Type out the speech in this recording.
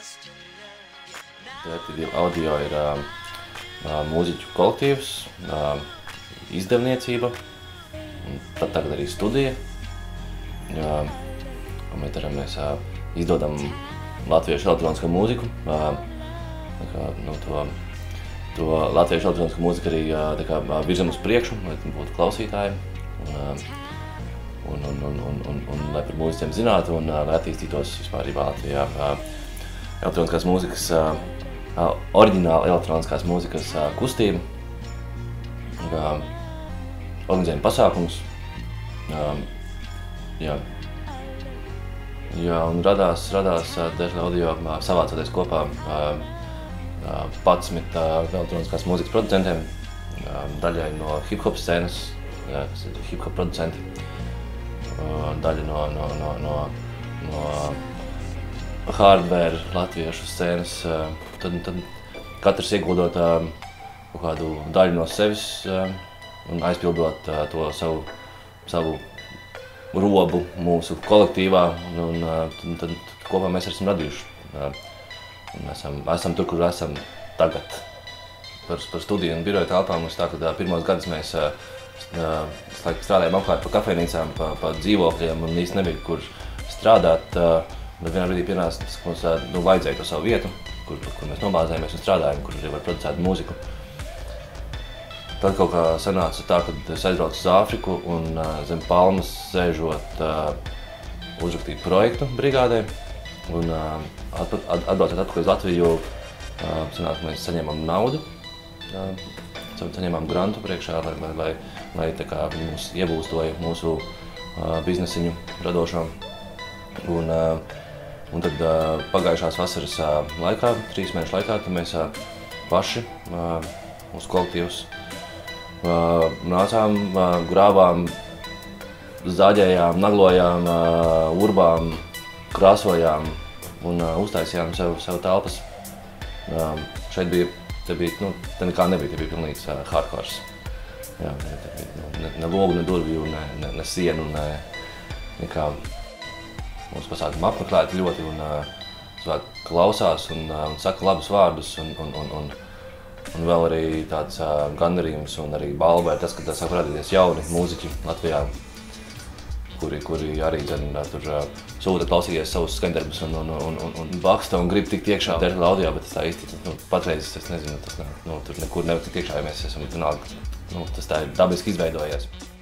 Vertigo audio ir mūziķu kolektīvs, izdevniecība, tad tagad arī studija. Mēs izdodam latviešu elektronisko mūziku. To latviešu elektronisko mūziku arī virzam uz priekšu, lai būtu klausītāji. Un lai par mūziķiem zinātu un lai attīstītos vispārībā Latvijā. Elektroniskās mūzikas, oriģināla elektroniskās mūzikas kustība. Organizējam pasākumus. Un radās Dežla Audio savācoties kopā 11 elektroniskās mūzikas producentiem, daļai no hip-hop scēnas, kas ir hip-hop producenti, daļa no hardware latviešu scēnas, tad katrs ieguldot kaut kādu daļu no sevis un aizpildot to savu robu mūsu kolektīvā, un tad kopā mēs esam radījuši. Esam tur, kur esam tagad. Par studiju un biroja telpām mums tā, ka pirmos gadus mēs strādājām apkārt pa kafejnīcām, pa dzīvokļiem un īsti nebija, kur strādāt. Bet vienā brīdī pienāca, ka mums vajadzēja to savu vietu, kur mēs nobāzējamies un strādājam, kur arī var producēt mūziku. Tad kaut kā sanāca tā, kad es aizbraucu uz Āfriku un zem palmas sēžot uzrakstīt projektu brigādē. Un atbraucot atpakaļ uz Latviju, sanāk, ka mēs saņēmām naudu, saņēmām grantu priekšā, lai mūs iebūstoja mūsu biznesiņu radošo. Un tad pagājušās vasaras laikā, 3 mēnešu laikā, tad mēs paši, mūsu kolektīvs, nācām, grāvām, zaģējām, naglojām, urbām, krāsojām un uztaisījām sev telpas. Šeit bija, te nekā nebija, te bija pilnīgs hardcores. Ne logu, ne durvju, ne sienu, nekā. Mūsu pasākuma apmeklēti ļoti un klausās un saka labus vārdus un vēl arī tāds gandarījums un arī balva ir tas, ka sāk parādīties jauni mūziķi Latvijā, kuri arī tur sūta klausīties savus skaņdarbus un baksta un grib tikt iekšā Dežla Audio, bet tā īsti, patreiz es nezinu, tur nekur nevar tikt iekšā, ja mēs esam vienalga, tas tā ir dabiski izveidojies.